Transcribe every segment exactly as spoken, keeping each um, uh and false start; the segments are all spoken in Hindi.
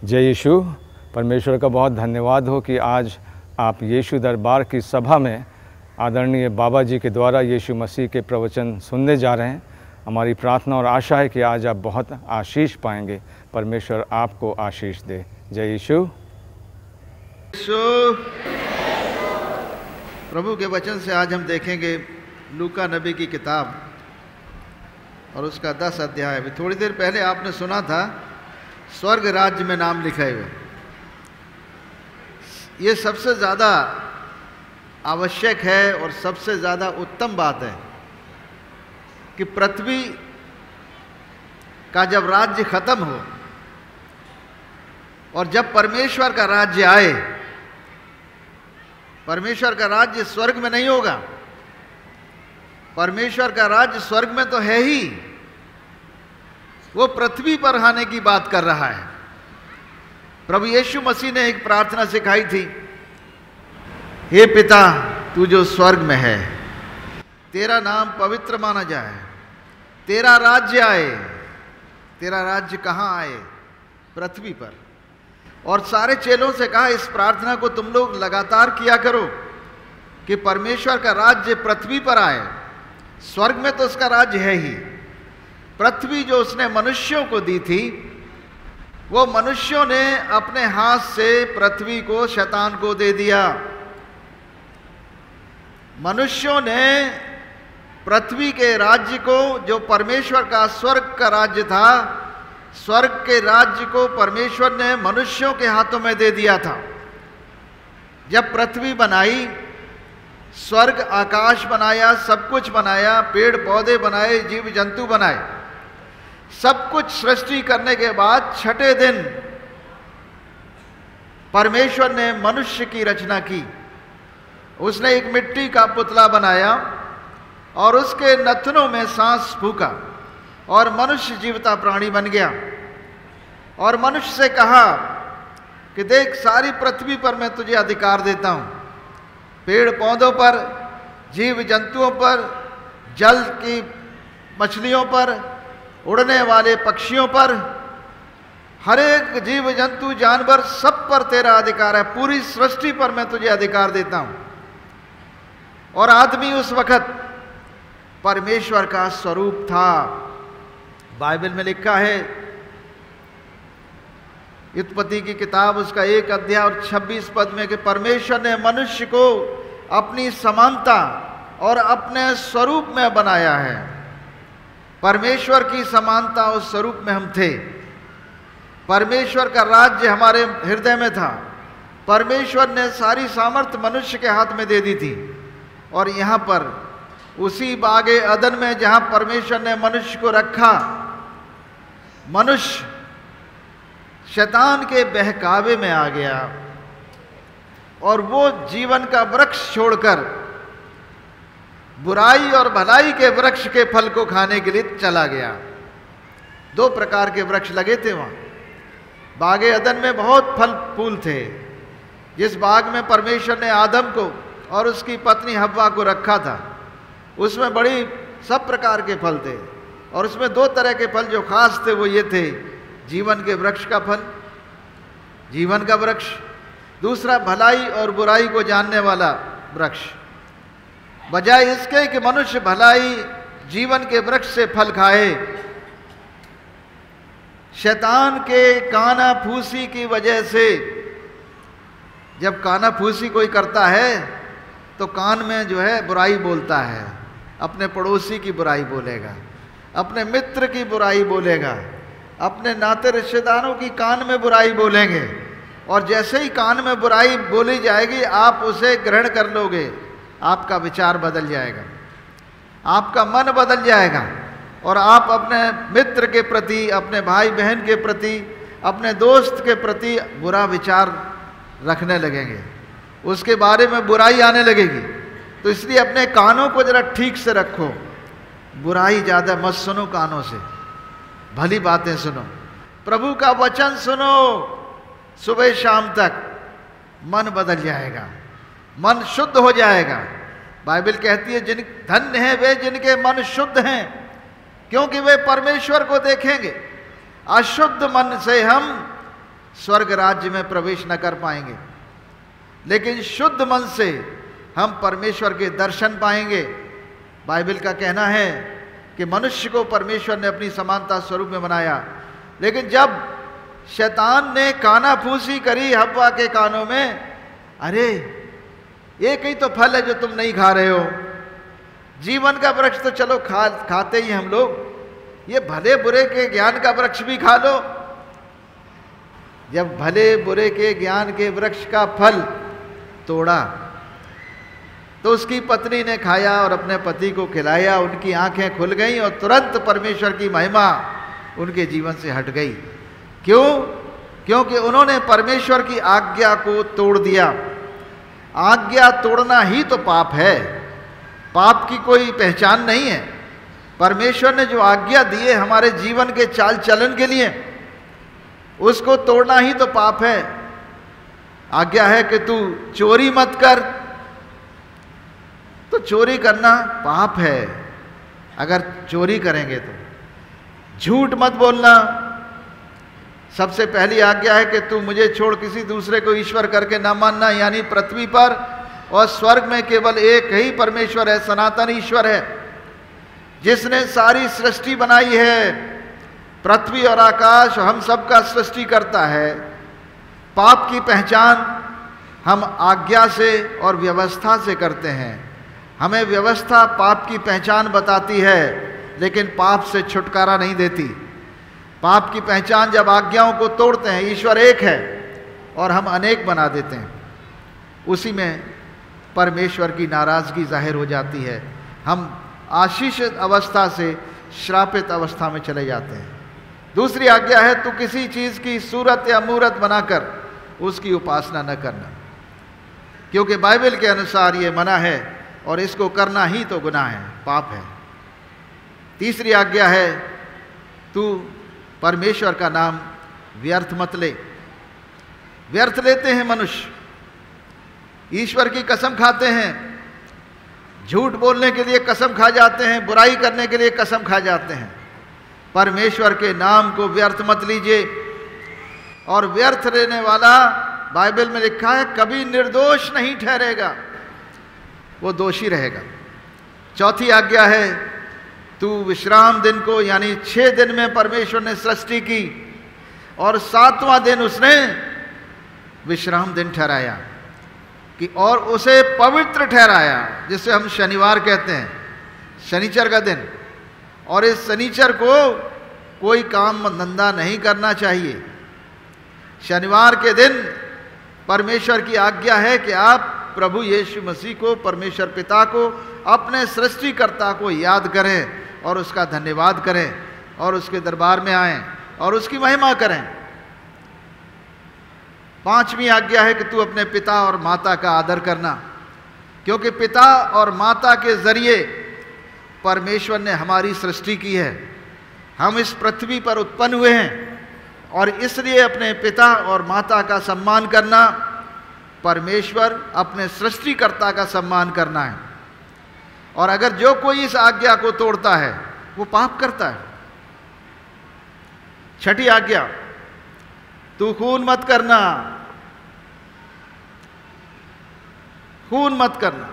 जय यीशु। परमेश्वर का बहुत धन्यवाद हो कि आज आप यीशु दरबार की सभा में आदरणीय बाबा जी के द्वारा यीशु मसीह के प्रवचन सुनने जा रहे हैं। हमारी प्रार्थना और आशा है कि आज आप बहुत आशीष पाएंगे। परमेश्वर आपको आशीष दे। जय यीशु। यीशु प्रभु के वचन से आज हम देखेंगे लूका नबी की किताब और उसका दस अध्याय। अभी थोड़ी देर पहले आपने सुना था स्वर्ग राज्य में नाम लिखे हुए। ये सबसे ज़्यादा आवश्यक है और सबसे ज़्यादा उत्तम बात है कि पृथ्वी का जब राज्य खत्म हो और जब परमेश्वर का राज्य आए, परमेश्वर का राज्य स्वर्ग में नहीं होगा। परमेश्वर का राज्य स्वर्ग में तो है ही, वो पृथ्वी पर आने की बात कर रहा है। प्रभु यीशु मसीह ने एक प्रार्थना सिखाई थी, हे पिता तू जो स्वर्ग में है, तेरा नाम पवित्र माना जाए, तेरा राज्य आए। तेरा राज्य कहाँ आए? पृथ्वी पर। और सारे चेलों से कहा इस प्रार्थना को तुम लोग लगातार किया करो कि परमेश्वर का राज्य पृथ्वी पर आए। स्वर्ग में तो उसका राज्य है ही। पृथ्वी जो उसने मनुष्यों को दी थी, वो मनुष्यों ने अपने हाथ से पृथ्वी को शैतान को दे दिया। मनुष्यों ने पृथ्वी के राज्य को, जो परमेश्वर का स्वर्ग का राज्य था, स्वर्ग के राज्य को परमेश्वर ने मनुष्यों के हाथों में दे दिया था। जब पृथ्वी बनाई, स्वर्ग आकाश बनाया, सब कुछ बनाया, पेड़ पौधे बनाए, जीव जंतु बनाए, सब कुछ सृष्टि करने के बाद छठे दिन परमेश्वर ने मनुष्य की रचना की। उसने एक मिट्टी का पुतला बनाया और उसके नथनों में सांस फूका और मनुष्य जीवता प्राणी बन गया। और मनुष्य से कहा कि देख, सारी पृथ्वी पर मैं तुझे अधिकार देता हूं, पेड़ पौधों पर, जीव जंतुओं पर, जल की मछलियों पर, उड़ने वाले पक्षियों पर, हर एक जीव जंतु जानवर, सब पर तेरा अधिकार है। पूरी सृष्टि पर मैं तुझे अधिकार देता हूं। और आदमी उस वक्त परमेश्वर का स्वरूप था। बाइबल में लिखा है, उत्पत्ति की किताब उसका एक अध्याय और छब्बीस पद में, कि परमेश्वर ने मनुष्य को अपनी समानता और अपने स्वरूप में बनाया है। परमेश्वर की समानता और स्वरूप में हम थे। परमेश्वर का राज्य हमारे हृदय में था। परमेश्वर ने सारी सामर्थ्य मनुष्य के हाथ में दे दी थी। और यहाँ पर उसी बागे अदन में जहाँ परमेश्वर ने मनुष्य को रखा, मनुष्य शैतान के बहकावे में आ गया और वो जीवन का वृक्ष छोड़कर बुराई और भलाई के वृक्ष के फल को खाने के लिए चला गया। दो प्रकार के वृक्ष लगे थे वहाँ बागे अदन में, बहुत फल फूल थे। जिस बाग में परमेश्वर ने आदम को और उसकी पत्नी हव्वा को रखा था, उसमें बड़ी सब प्रकार के फल थे। और उसमें दो तरह के फल जो खास थे वो ये थे, जीवन के वृक्ष का फल, जीवन का वृक्ष, दूसरा भलाई और बुराई को जानने वाला वृक्ष। बजाय इसके कि मनुष्य भलाई जीवन के वृक्ष से फल खाए, शैतान के काना फूसी की वजह से, जब काना फूसी कोई करता है तो कान में जो है बुराई बोलता है, अपने पड़ोसी की बुराई बोलेगा, अपने मित्र की बुराई बोलेगा, अपने नाते रिश्तेदारों की कान में बुराई बोलेंगे। और जैसे ही कान में बुराई बोली जाएगी, आप उसे ग्रहण कर लोगे, आपका विचार बदल जाएगा, आपका मन बदल जाएगा और आप अपने मित्र के प्रति, अपने भाई बहन के प्रति, अपने दोस्त के प्रति बुरा विचार रखने लगेंगे, उसके बारे में बुराई आने लगेगी। तो इसलिए अपने कानों को जरा ठीक से रखो, बुराई ज़्यादा मत सुनो, कानों से भली बातें सुनो, प्रभु का वचन सुनो। सुबह शाम तक मन बदल जाएगा, मन शुद्ध हो जाएगा। बाइबल कहती है, जिन धन्य हैं वे जिनके मन शुद्ध हैं, क्योंकि वे परमेश्वर को देखेंगे। अशुद्ध मन से हम स्वर्ग राज्य में प्रवेश न कर पाएंगे। लेकिन शुद्ध मन से हम परमेश्वर के दर्शन पाएंगे। बाइबल का कहना है कि मनुष्य को परमेश्वर ने अपनी समानता स्वरूप में बनाया, लेकिन जब शैतान ने कानाफूसी करी हव्वा के कानों में, अरे एक ही तो फल है जो तुम नहीं खा रहे हो, जीवन का वृक्ष तो चलो खा खाते ही हम लोग, ये भले बुरे के ज्ञान का वृक्ष भी खा लो। जब भले बुरे के ज्ञान के वृक्ष का फल तोड़ा तो उसकी पत्नी ने खाया और अपने पति को खिलाया, उनकी आंखें खुल गईं और तुरंत परमेश्वर की महिमा उनके जीवन से हट गई। क्यों? क्योंकि उन्होंने परमेश्वर की आज्ञा को तोड़ दिया। आज्ञा तोड़ना ही तो पाप है, पाप की कोई पहचान नहीं है। परमेश्वर ने जो आज्ञा दी है हमारे जीवन के चाल चलन के लिए, उसको तोड़ना ही तो पाप है। आज्ञा है कि तू चोरी मत कर, तो चोरी करना पाप है अगर चोरी करेंगे तो। झूठ मत बोलना, सबसे पहली आज्ञा है कि तू मुझे छोड़ किसी दूसरे को ईश्वर करके ना मानना। यानी पृथ्वी पर और स्वर्ग में केवल एक ही परमेश्वर है, सनातन ईश्वर है, जिसने सारी सृष्टि बनाई है। पृथ्वी और आकाश हम सबका सृष्टि करता है। पाप की पहचान हम आज्ञा से और व्यवस्था से करते हैं। हमें व्यवस्था पाप की पहचान बताती है, लेकिन पाप से छुटकारा नहीं देती। पाप की पहचान जब आज्ञाओं को तोड़ते हैं, ईश्वर एक है और हम अनेक बना देते हैं, उसी में परमेश्वर की नाराजगी जाहिर हो जाती है। हम आशीषित अवस्था से श्रापित अवस्था में चले जाते हैं। दूसरी आज्ञा है, तू किसी चीज की सूरत या मूरत बनाकर उसकी उपासना न करना, क्योंकि बाइबल के अनुसार ये मना है और इसको करना ही तो गुनाह है, पाप है। तीसरी आज्ञा है, तू परमेश्वर का नाम व्यर्थ मत ले। व्यर्थ लेते हैं मनुष्य, ईश्वर की कसम खाते हैं, झूठ बोलने के लिए कसम खा जाते हैं, बुराई करने के लिए कसम खा जाते हैं। परमेश्वर के नाम को व्यर्थ मत लीजिए। और व्यर्थ लेने वाला, बाइबल में लिखा है, कभी निर्दोष नहीं ठहरेगा, वो दोषी रहेगा। चौथी आज्ञा है, तू विश्राम दिन को, यानी छह दिन में परमेश्वर ने सृष्टि की और सातवां दिन उसने विश्राम दिन ठहराया कि और उसे पवित्र ठहराया, जिसे हम शनिवार कहते हैं, शनिचर का दिन। और इस शनिचर को कोई काम धंधा नहीं करना चाहिए। शनिवार के दिन परमेश्वर की आज्ञा है कि आप प्रभु यीशु मसीह को, परमेश्वर पिता को, अपने सृष्टिकर्ता को याद करें और उसका धन्यवाद करें और उसके दरबार में आएं और उसकी महिमा करें। पांचवी आज्ञा है कि तू अपने पिता और माता का आदर करना, क्योंकि पिता और माता के जरिए परमेश्वर ने हमारी सृष्टि की है। हम इस पृथ्वी पर उत्पन्न हुए हैं और इसलिए अपने पिता और माता का सम्मान करना, परमेश्वर अपने सृष्टिकर्ता का सम्मान करना है। और अगर जो कोई इस आज्ञा को तोड़ता है वो पाप करता है। छठी आज्ञा, तू खून मत करना। खून मत करना,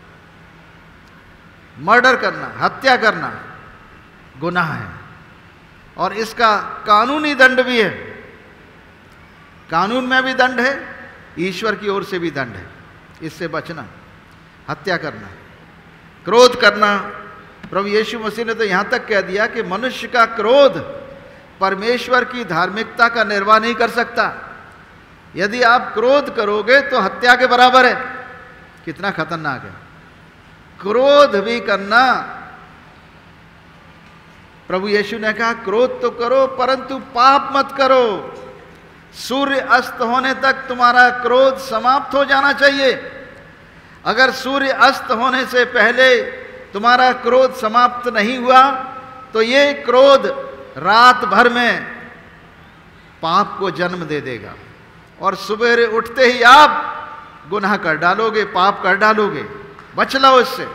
मर्डर करना, हत्या करना गुनाह है और इसका कानूनी दंड भी है। कानून में भी दंड है, ईश्वर की ओर से भी दंड है। इससे बचना। हत्या करना, क्रोध करना, प्रभु यीशु मसीह ने तो यहां तक कह दिया कि मनुष्य का क्रोध परमेश्वर की धार्मिकता का निर्वाह नहीं कर सकता। यदि आप क्रोध करोगे तो हत्या के बराबर है। कितना खतरनाक है क्रोध भी करना। प्रभु यीशु ने कहा, क्रोध तो करो परंतु पाप मत करो। सूर्य अस्त होने तक तुम्हारा क्रोध समाप्त हो जाना चाहिए। अगर सूर्य अस्त होने से पहले तुम्हारा क्रोध समाप्त नहीं हुआ तो ये क्रोध रात भर में पाप को जन्म दे देगा और सुबह उठते ही आप गुनाह कर डालोगे, पाप कर डालोगे। बच लो इससे।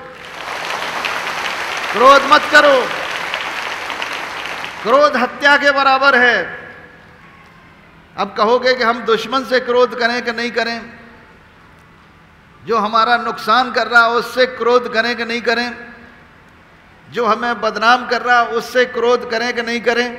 क्रोध मत करो। क्रोध हत्या के बराबर है। अब कहोगे कि हम दुश्मन से क्रोध करें कि नहीं करें, जो हमारा नुकसान कर रहा है उससे क्रोध करें कि नहीं करें, जो हमें बदनाम कर रहा है उससे क्रोध करें कि नहीं करें।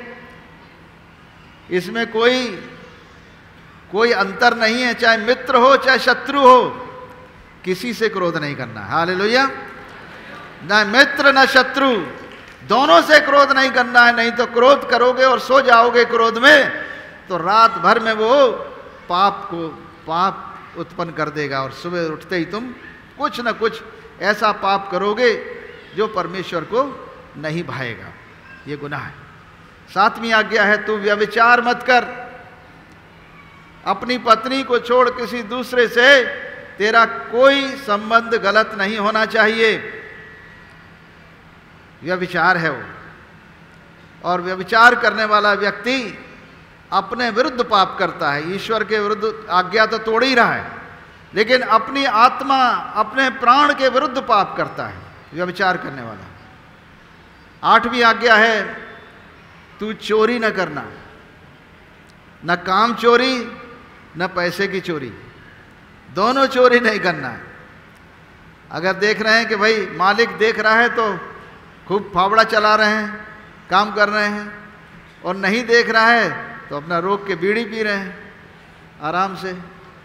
इसमें कोई कोई अंतर नहीं है, चाहे मित्र हो चाहे शत्रु हो, किसी से क्रोध नहीं करना। हालेलुया। ना मित्र ना शत्रु, दोनों से क्रोध नहीं करना है। नहीं तो क्रोध करोगे और सो जाओगे क्रोध में, तो रात भर में वो पाप को पाप उत्पन्न कर देगा और सुबह उठते ही तुम कुछ ना कुछ ऐसा पाप करोगे जो परमेश्वर को नहीं भाएगा। ये गुनाह है। सातवीं आज्ञा है, तू व्यभिचार मत कर। अपनी पत्नी को छोड़ किसी दूसरे से तेरा कोई संबंध गलत नहीं होना चाहिए। व्यभिचार है वो, और व्यभिचार करने वाला व्यक्ति अपने विरुद्ध पाप करता है। ईश्वर के विरुद्ध आज्ञा तो तोड़ ही रहा है, लेकिन अपनी आत्मा अपने प्राण के विरुद्ध पाप करता है व्यभिचार करने वाला। आठवीं आज्ञा है, तू चोरी न करना। न काम चोरी न पैसे की चोरी, दोनों चोरी नहीं करना है। अगर देख रहे हैं कि भाई मालिक देख रहा है तो खूब फावड़ा चला रहे हैं, काम कर रहे हैं, और नहीं देख रहा है तो अपना रोक के बीड़ी पी रहे हैं आराम से।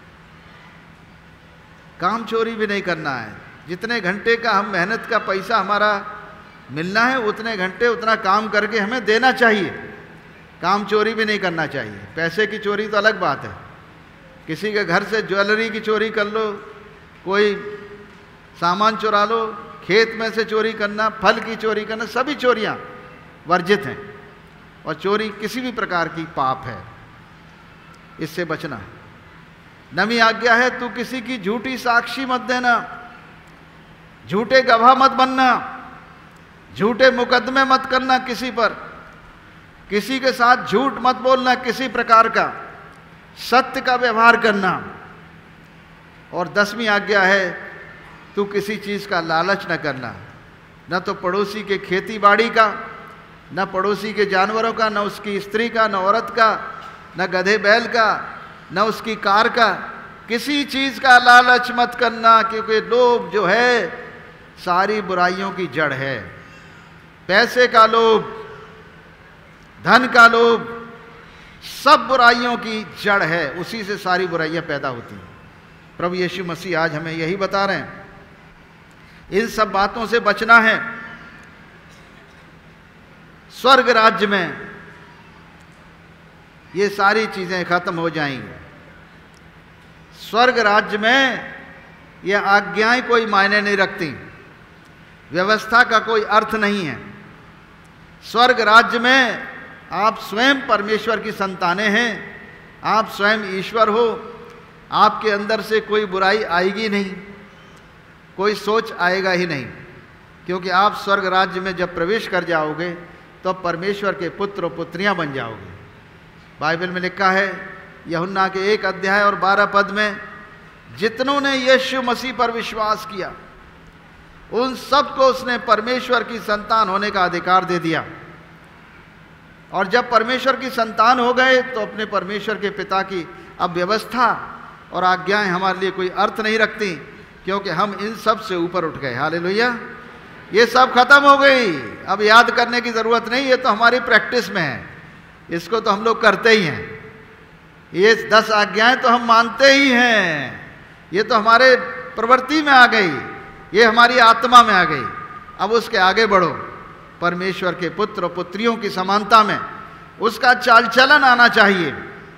काम चोरी भी नहीं करना है। जितने घंटे का हम मेहनत का पैसा हमारा मिलना है, उतने घंटे उतना काम करके हमें देना चाहिए। काम चोरी भी नहीं करना चाहिए। पैसे की चोरी तो अलग बात है, किसी के घर से ज्वेलरी की चोरी कर लो, कोई सामान चुरा लो, खेत में से चोरी करना, फल की चोरी करना, सभी चोरियां वर्जित हैं, और चोरी किसी भी प्रकार की पाप है, इससे बचना। नवीं आज्ञा है, तू किसी की झूठी साक्षी मत देना, झूठे गवाह मत बनना, झूठे मुकदमे मत करना किसी पर, किसी के साथ झूठ मत बोलना किसी प्रकार का, सत्य का व्यवहार करना। और दसवीं आज्ञा है, तू किसी चीज का लालच न करना, न तो पड़ोसी के खेती बाड़ी का, न पड़ोसी के जानवरों का, न उसकी स्त्री का, न औरत का, न गधे बैल का, न उसकी कार का। किसी चीज का लालच मत करना, क्योंकि लोभ जो है सारी बुराइयों की जड़ है। पैसे का लोभ, धन का लोभ, सब बुराइयों की जड़ है, उसी से सारी बुराइयां पैदा होती हैं। प्रभु यीशु मसीह आज हमें यही बता रहे हैं, इन सब बातों से बचना है। स्वर्ग राज्य में ये सारी चीजें खत्म हो जाएंगी। स्वर्ग राज्य में ये आज्ञाएं कोई मायने नहीं रखती, व्यवस्था का कोई अर्थ नहीं है। स्वर्ग राज्य में आप स्वयं परमेश्वर की संतानें हैं, आप स्वयं ईश्वर हो, आपके अंदर से कोई बुराई आएगी नहीं, कोई सोच आएगा ही नहीं, क्योंकि आप स्वर्ग राज्य में जब प्रवेश कर जाओगे तो परमेश्वर के पुत्र और पुत्रियां बन जाओगे। बाइबल में लिखा है यूहन्ना के एक अध्याय और बारह पद में, जितनों ने यीशु मसीह पर विश्वास किया उन सबको उसने परमेश्वर की संतान होने का अधिकार दे दिया। और जब परमेश्वर की संतान हो गए तो अपने परमेश्वर के पिता की अब व्यवस्था और आज्ञाएं हमारे लिए कोई अर्थ नहीं रखती, क्योंकि हम इन सब से ऊपर उठ गए। हालेलुया। ये सब खत्म हो गई, अब याद करने की जरूरत नहीं, ये तो हमारी प्रैक्टिस में है, इसको तो हम लोग करते ही हैं। ये दस आज्ञाएं तो हम मानते ही हैं, ये तो हमारे प्रवृत्ति में आ गई, ये हमारी आत्मा में आ गई। अब उसके आगे बढ़ो, परमेश्वर के पुत्र और पुत्रियों की समानता में उसका चाल चलन आना चाहिए।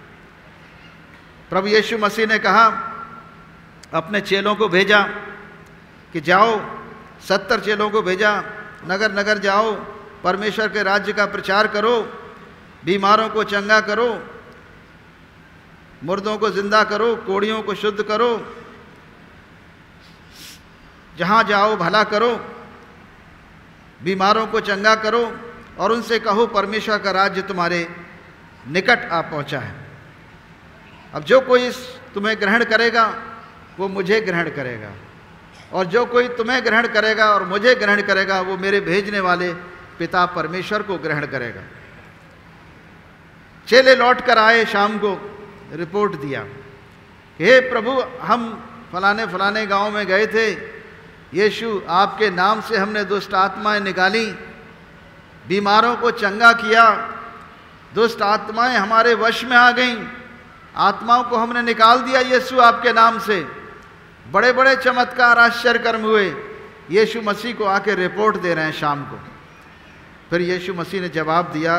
प्रभु यीशु मसीह ने कहा, अपने चेलों को भेजा कि जाओ, सत्तर चेलों को भेजा, नगर नगर जाओ, परमेश्वर के राज्य का प्रचार करो, बीमारों को चंगा करो, मुर्दों को जिंदा करो, कोढ़ियों को शुद्ध करो, जहां जाओ भला करो, बीमारों को चंगा करो, और उनसे कहो परमेश्वर का राज्य तुम्हारे निकट आ पहुंचा है। अब जो कोई तुम्हें ग्रहण करेगा वो मुझे ग्रहण करेगा, और जो कोई तुम्हें ग्रहण करेगा और मुझे ग्रहण करेगा वो मेरे भेजने वाले पिता परमेश्वर को ग्रहण करेगा। चेले लौट कर आए शाम को, रिपोर्ट दिया, हे प्रभु हम फलाने फलाने गांव में गए थे, यीशु आपके नाम से हमने दुष्ट आत्माएं निकाली, बीमारों को चंगा किया, दुष्ट आत्माएं हमारे वश में आ गईं, आत्माओं को हमने निकाल दिया यीशु आपके नाम से, बड़े बड़े चमत्कार आश्चर्य कर्म हुए। यीशु मसीह को आके रिपोर्ट दे रहे हैं शाम को। फिर यीशु मसीह ने जवाब दिया,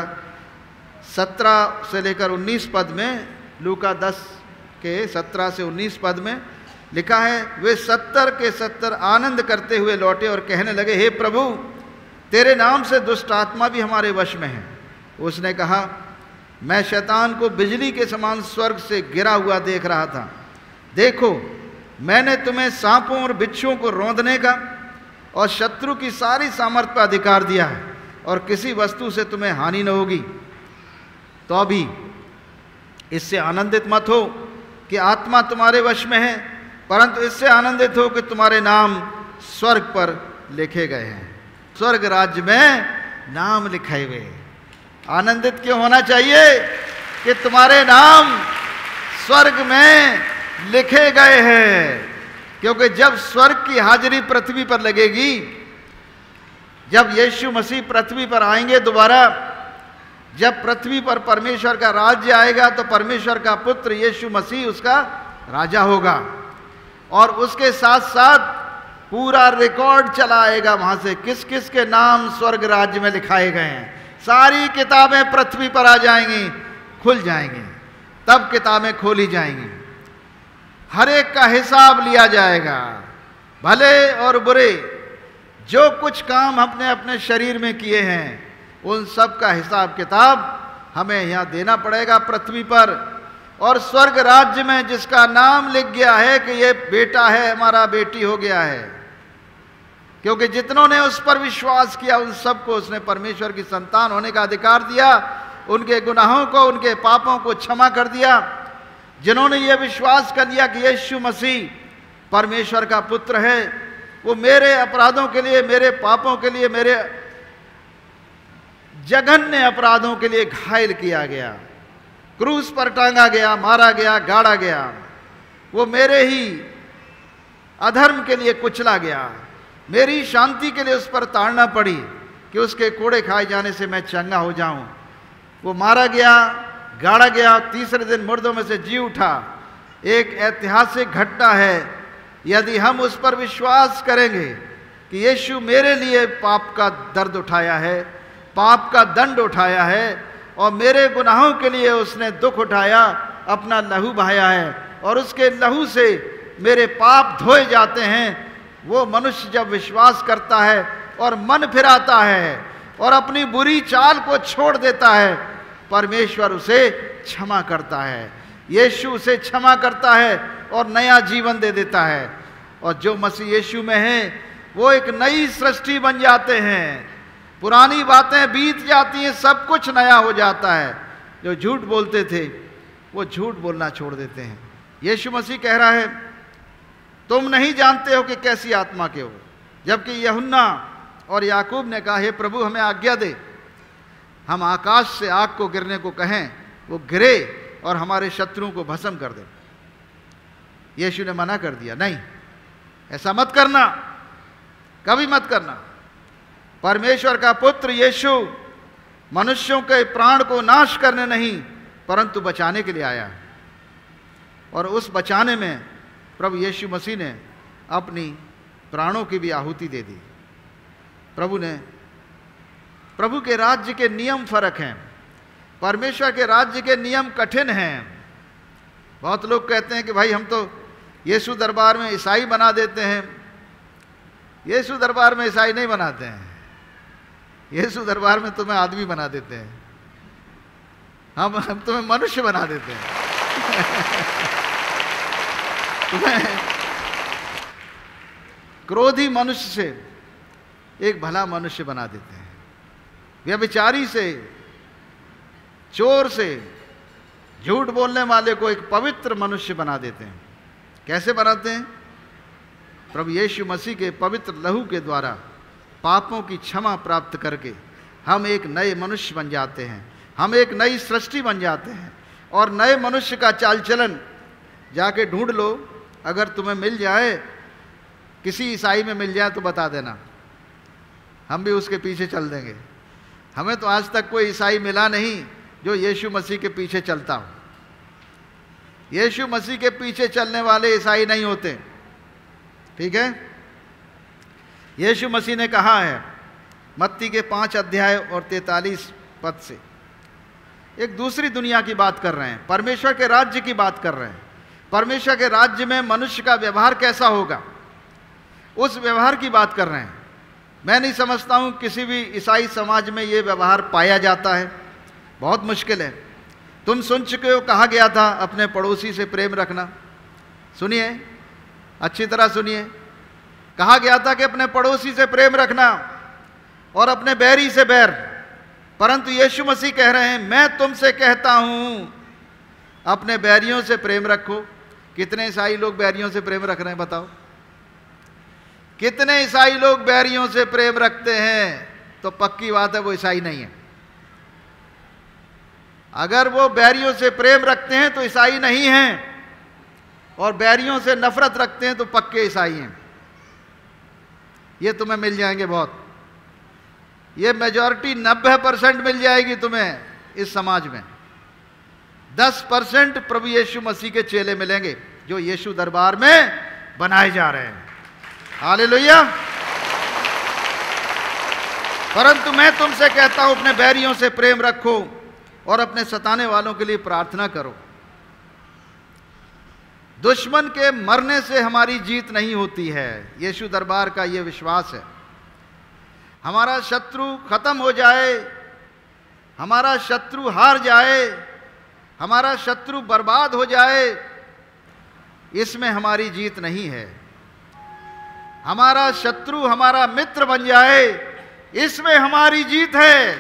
सत्रह से लेकर उन्नीस पद में, लूका दस के सत्रह से उन्नीस पद में लिखा है, वे सत्तर के सत्तर आनंद करते हुए लौटे और कहने लगे, हे प्रभु तेरे नाम से दुष्ट आत्मा भी हमारे वश में है। उसने कहा, मैं शैतान को बिजली के समान स्वर्ग से गिरा हुआ देख रहा था, देखो मैंने तुम्हें सांपों और बिच्छुओं को रौंदने का और शत्रु की सारी सामर्थ पर अधिकार दिया है, और किसी वस्तु से तुम्हें हानि न होगी। तो अभी इससे आनंदित मत हो कि आत्मा तुम्हारे वश में है, परंतु इससे आनंदित हो कि तुम्हारे नाम स्वर्ग पर लिखे गए हैं, स्वर्ग राज्य में नाम लिखे हुए। आनंदित क्यों होना चाहिए कि तुम्हारे नाम स्वर्ग में लिखे गए हैं, क्योंकि जब स्वर्ग की हाजिरी पृथ्वी पर लगेगी, जब यीशु मसीह पृथ्वी पर आएंगे दोबारा, जब पृथ्वी पर परमेश्वर का राज्य आएगा, तो परमेश्वर का पुत्र यीशु मसीह उसका राजा होगा, और उसके साथ साथ पूरा रिकॉर्ड चला आएगा वहां से, किस किस के नाम स्वर्ग राज्य में लिखाए गए हैं। सारी किताबें पृथ्वी पर आ जाएंगी, खुल जाएंगी, तब किताबें खोली जाएंगी, हर एक का हिसाब लिया जाएगा, भले और बुरे जो कुछ काम अपने अपने शरीर में किए हैं उन सब का हिसाब किताब हमें यहाँ देना पड़ेगा पृथ्वी पर। और स्वर्ग राज्य में जिसका नाम लिख गया है कि ये बेटा है हमारा, बेटी हो गया है, क्योंकि जितनों ने उस पर विश्वास किया उन सबको उसने परमेश्वर की संतान होने का अधिकार दिया, उनके गुनाहों को, उनके पापों को क्षमा कर दिया। जिन्होंने ये विश्वास कर लिया कि यीशु मसीह परमेश्वर का पुत्र है, वो मेरे अपराधों के लिए, मेरे पापों के लिए, मेरे जघन्य अपराधों के लिए घायल किया गया, क्रूस पर टांगा गया, मारा गया, गाड़ा गया, वो मेरे ही अधर्म के लिए कुचला गया, मेरी शांति के लिए उस पर ताड़ना पड़ी कि उसके कोड़े खाए जाने से मैं चंगा हो जाऊं। वो मारा गया, गाड़ा गया, तीसरे दिन मुर्दों में से जी उठा। एक ऐतिहासिक घटना है। यदि हम उस पर विश्वास करेंगे कि यीशु मेरे लिए पाप का दर्द उठाया है, पाप का दंड उठाया है, और मेरे गुनाहों के लिए उसने दुख उठाया, अपना लहू बहाया है, और उसके लहू से मेरे पाप धोए जाते हैं, वो मनुष्य जब विश्वास करता है और मन फिराता है और अपनी बुरी चाल को छोड़ देता है, परमेश्वर उसे क्षमा करता है, यीशु उसे क्षमा करता है और नया जीवन दे देता है। और जो मसीह यीशु में है वो एक नई सृष्टि बन जाते हैं, पुरानी बातें बीत जाती हैं, सब कुछ नया हो जाता है। जो झूठ बोलते थे वो झूठ बोलना छोड़ देते हैं। यीशु मसीह कह रहा है, तुम नहीं जानते हो कि कैसी आत्मा के हो, जबकि यूहन्ना और याकूब ने कहा, हे प्रभु हमें आज्ञा दे, हम आकाश से आग को गिरने को कहें, वो गिरे और हमारे शत्रुओं को भस्म कर दे। यीशु ने मना कर दिया, नहीं ऐसा मत करना, कभी मत करना। परमेश्वर का पुत्र यीशु मनुष्यों के प्राण को नाश करने नहीं परंतु बचाने के लिए आया है, और उस बचाने में प्रभु यीशु मसीह ने अपनी प्राणों की भी आहुति दे दी। प्रभु ने प्रभु के राज्य के नियम फर्क हैं, परमेश्वर के राज्य के नियम कठिन हैं। बहुत लोग कहते हैं कि भाई हम तो यीशु दरबार में ईसाई बना देते हैं। यीशु दरबार में ईसाई नहीं बनाते हैं, यीशु दरबार में तुम्हें आदमी बना देते हैं, हम हम तुम्हें मनुष्य बना देते हैं तुम्हें क्रोधी मनुष्य से एक भला मनुष्य बना देते हैं, व्यभिचारी से, चोर से, झूठ बोलने वाले को एक पवित्र मनुष्य बना देते हैं। कैसे बनाते हैं? प्रभु यीशु मसीह के पवित्र लहू के द्वारा पापों की क्षमा प्राप्त करके हम एक नए मनुष्य बन जाते हैं, हम एक नई सृष्टि बन जाते हैं। और नए मनुष्य का चाल चलन जाके ढूंढ लो। अगर तुम्हें मिल जाए, किसी ईसाई में मिल जाए तो बता देना, हम भी उसके पीछे चल देंगे। हमें तो आज तक कोई ईसाई मिला नहीं जो यीशु मसीह के पीछे चलता हो। यीशु मसीह के पीछे चलने वाले ईसाई नहीं होते, ठीक है। यीशु मसीह ने कहा है मत्ती के पांच अध्याय और तैतालीस पद से, एक दूसरी दुनिया की बात कर रहे हैं, परमेश्वर के राज्य की बात कर रहे हैं। परमेश्वर के राज्य में मनुष्य का व्यवहार कैसा होगा, उस व्यवहार की बात कर रहे हैं। मैं नहीं समझता हूं किसी भी ईसाई समाज में ये व्यवहार पाया जाता है, बहुत मुश्किल है। तुम सुन चुके हो, कहा गया था अपने पड़ोसी से प्रेम रखना। सुनिए, अच्छी तरह सुनिए, कहा गया था कि अपने पड़ोसी से प्रेम रखना और अपने बैरी से बैर। परंतु यीशु मसीह कह रहे हैं, मैं तुमसे कहता हूं अपने बैरियों से प्रेम रखो। कितने ईसाई लोग बैरियों से प्रेम रख रहे हैं, बताओ? कितने ईसाई लोग बैरियों से प्रेम रखते हैं? तो पक्की बात है वो ईसाई नहीं है। अगर वो बैरियों से प्रेम रखते हैं तो ईसाई नहीं हैं, और बैरियों से नफरत रखते हैं तो पक्के ईसाई हैं। ये तुम्हें मिल जाएंगे बहुत, ये मेजॉरिटी नब्बे परसेंट मिल जाएगी तुम्हें इस समाज में। दस परसेंट प्रभु यीशु मसीह के चेले मिलेंगे जो यीशु दरबार में बनाए जा रहे हैं। हालेलुया। परंतु मैं तुमसे कहता हूं अपने बैरियों से प्रेम रखो और अपने सताने वालों के लिए प्रार्थना करो। दुश्मन के मरने से हमारी जीत नहीं होती है, यीशु दरबार का यह विश्वास है। हमारा शत्रु खत्म हो जाए, हमारा शत्रु हार जाए, हमारा शत्रु बर्बाद हो जाए, इसमें हमारी जीत नहीं है। हमारा शत्रु हमारा मित्र बन जाए, इसमें हमारी जीत है,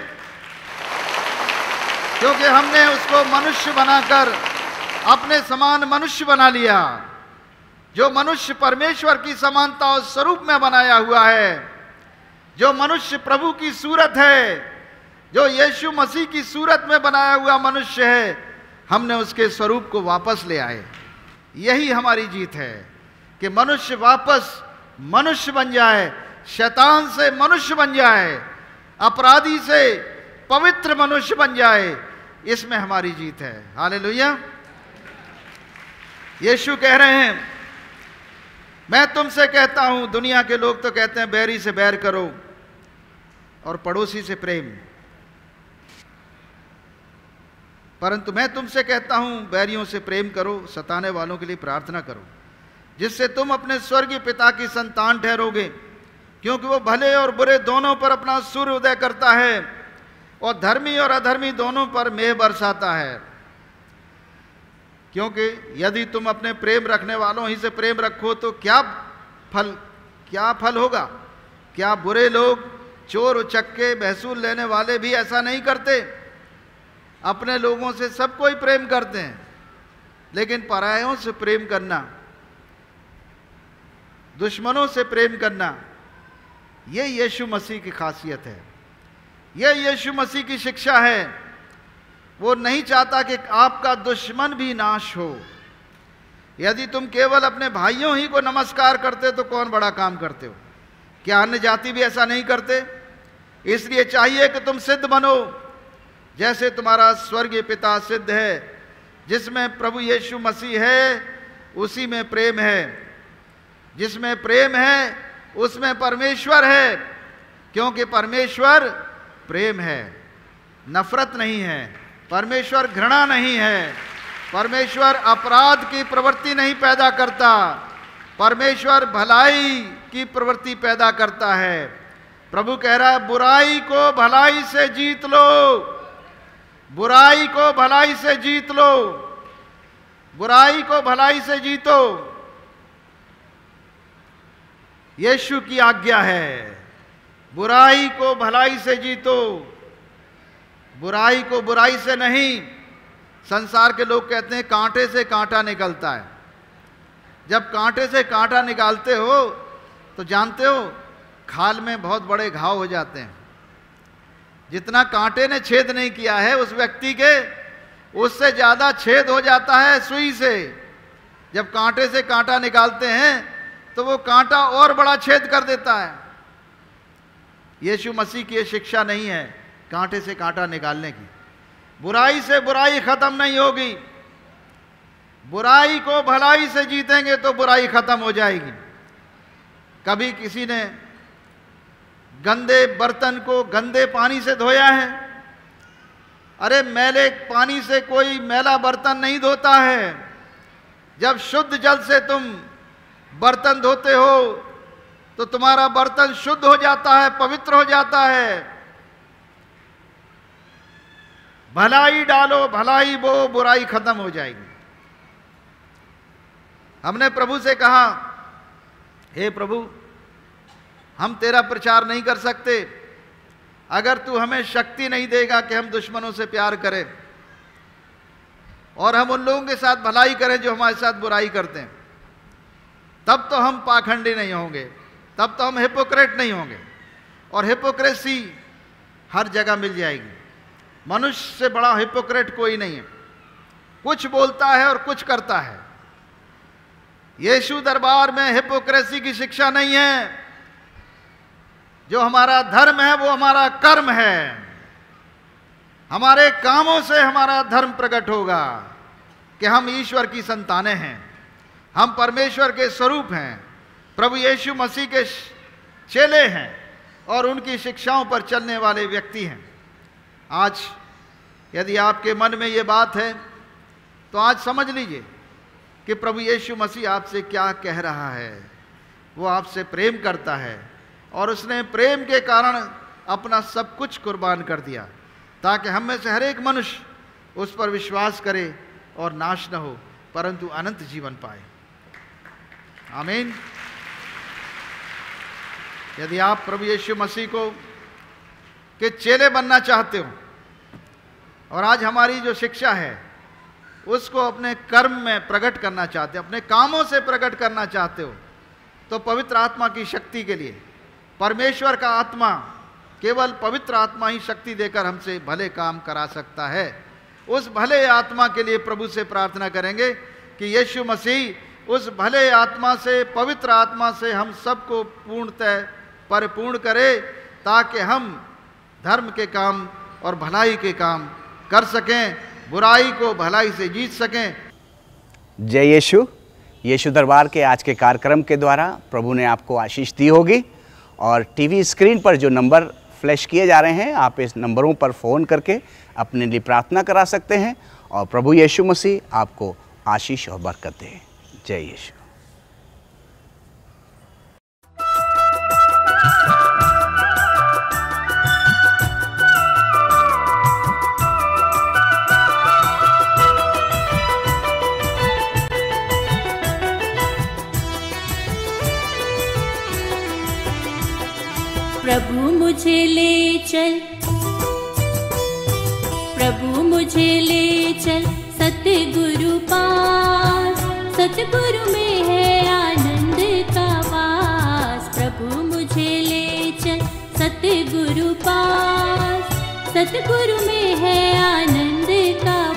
क्योंकि हमने उसको मनुष्य बनाकर अपने समान मनुष्य बना लिया। जो मनुष्य परमेश्वर की समानता और स्वरूप में बनाया हुआ है, जो मनुष्य प्रभु की सूरत है, जो यीशु मसीह की सूरत में बनाया हुआ मनुष्य है, हमने उसके स्वरूप को वापस ले आए। यही हमारी जीत है कि मनुष्य वापस मनुष्य बन जाए, शैतान से मनुष्य बन जाए, अपराधी से पवित्र मनुष्य बन जाए। इसमें हमारी जीत है। हालेलुया। यीशु कह रहे हैं, मैं तुमसे कहता हूं, दुनिया के लोग तो कहते हैं बैरी से बैर करो और पड़ोसी से प्रेम, परंतु मैं तुमसे कहता हूं बैरियों से प्रेम करो, सताने वालों के लिए प्रार्थना करो, जिससे तुम अपने स्वर्गीय पिता की संतान ठहरोगे, क्योंकि वो भले और बुरे दोनों पर अपना सूर्य उदय करता है और धर्मी और अधर्मी दोनों पर मेघ बरसाता है। क्योंकि यदि तुम अपने प्रेम रखने वालों ही से प्रेम रखो तो क्या फल क्या फल होगा? क्या बुरे लोग, चोर उचक्के, महसूल लेने वाले भी ऐसा नहीं करते? अपने लोगों से सब कोई प्रेम करते हैं, लेकिन परायों से प्रेम करना, दुश्मनों से प्रेम करना, ये यीशु मसीह की खासियत है, ये यीशु मसीह की शिक्षा है। वो नहीं चाहता कि आपका दुश्मन भी नाश हो। यदि तुम केवल अपने भाइयों ही को नमस्कार करते तो कौन बड़ा काम करते हो? क्या अन्य जाति भी ऐसा नहीं करते? इसलिए चाहिए कि तुम सिद्ध बनो, जैसे तुम्हारा स्वर्गीय पिता सिद्ध है। जिसमें प्रभु यीशु मसीह है उसी में प्रेम है, जिसमें प्रेम है उसमें परमेश्वर है, क्योंकि परमेश्वर प्रेम है, नफरत नहीं है। परमेश्वर घृणा नहीं है, परमेश्वर अपराध की प्रवृत्ति नहीं पैदा करता, परमेश्वर भलाई की प्रवृत्ति पैदा करता है। प्रभु कह रहा है, बुराई को भलाई से जीत लो, बुराई को भलाई से जीत लो, बुराई को भलाई से जीतो। यीशु की आज्ञा है, बुराई को भलाई से जीतो, बुराई को बुराई से नहीं। संसार के लोग कहते हैं कांटे से कांटा निकलता है। जब कांटे से कांटा निकालते हो तो जानते हो खाल में बहुत बड़े घाव हो जाते हैं। जितना कांटे ने छेद नहीं किया है उस व्यक्ति के, उससे ज्यादा छेद हो जाता है सुई से। जब कांटे से कांटा निकालते हैं तो वो कांटा और बड़ा छेद कर देता है। यीशु मसीह की ये शिक्षा नहीं है कांटे से कांटा निकालने की। बुराई से बुराई खत्म नहीं होगी। बुराई को भलाई से जीतेंगे तो बुराई खत्म हो जाएगी। कभी किसी ने गंदे बर्तन को गंदे पानी से धोया है? अरे मैले पानी से कोई मैला बर्तन नहीं धोता है। जब शुद्ध जल से तुम बर्तन धोते हो तो तुम्हारा बर्तन शुद्ध हो जाता है, पवित्र हो जाता है। भलाई डालो, भलाई बो, बुराई खत्म हो जाएगी। हमने प्रभु से कहा, हे प्रभु, हम तेरा प्रचार नहीं कर सकते अगर तू हमें शक्ति नहीं देगा कि हम दुश्मनों से प्यार करें और हम उन लोगों के साथ भलाई करें जो हमारे साथ बुराई करते हैं। तब तो हम पाखंडी नहीं होंगे, तब तो हम हिपोक्रेट नहीं होंगे। और हिपोक्रेसी हर जगह मिल जाएगी। मनुष्य से बड़ा हिपोक्रेट कोई नहीं है। कुछ बोलता है और कुछ करता है। यीशु दरबार में हिपोक्रेसी की शिक्षा नहीं है। जो हमारा धर्म है वो हमारा कर्म है। हमारे कामों से हमारा धर्म प्रकट होगा कि हम ईश्वर की संतानें हैं, हम परमेश्वर के स्वरूप हैं, प्रभु यीशु मसीह के चेले हैं और उनकी शिक्षाओं पर चलने वाले व्यक्ति हैं। आज यदि आपके मन में ये बात है तो आज समझ लीजिए कि प्रभु यीशु मसीह आपसे क्या कह रहा है। वो आपसे प्रेम करता है और उसने प्रेम के कारण अपना सब कुछ कुर्बान कर दिया ताकि हम में से हर एक मनुष्य उस पर विश्वास करे और नाश न हो परंतु अनंत जीवन पाए। आमीन। यदि आप प्रभु यीशु मसीह को के चेले बनना चाहते हो और आज हमारी जो शिक्षा है उसको अपने कर्म में प्रकट करना चाहते हो, अपने कामों से प्रकट करना चाहते हो, तो पवित्र आत्मा की शक्ति के लिए परमेश्वर का आत्मा, केवल पवित्र आत्मा ही शक्ति देकर हमसे भले काम करा सकता है। उस भले आत्मा के लिए प्रभु से प्रार्थना करेंगे कि यीशु मसीह उस भले आत्मा से, पवित्र आत्मा से हम सबको पूर्णतः परिपूर्ण करे ताकि हम धर्म के काम और भलाई के काम कर सकें, बुराई को भलाई से जीत सकें। जय यीशु। यीशु दरबार के आज के कार्यक्रम के द्वारा प्रभु ने आपको आशीष दी होगी और टीवी स्क्रीन पर जो नंबर फ्लैश किए जा रहे हैं, आप इस नंबरों पर फ़ोन करके अपने लिए प्रार्थना करा सकते हैं और प्रभु यीशु मसीह आपको आशीष और बरकत दे। जय यीशु। प्रभु मुझे ले चल, प्रभु मुझे ले चल सतगुरु पास, सतगुरु में है आनंद का वास। प्रभु मुझे ले चल सतगुरु पास, सतगुरु में है आनंद का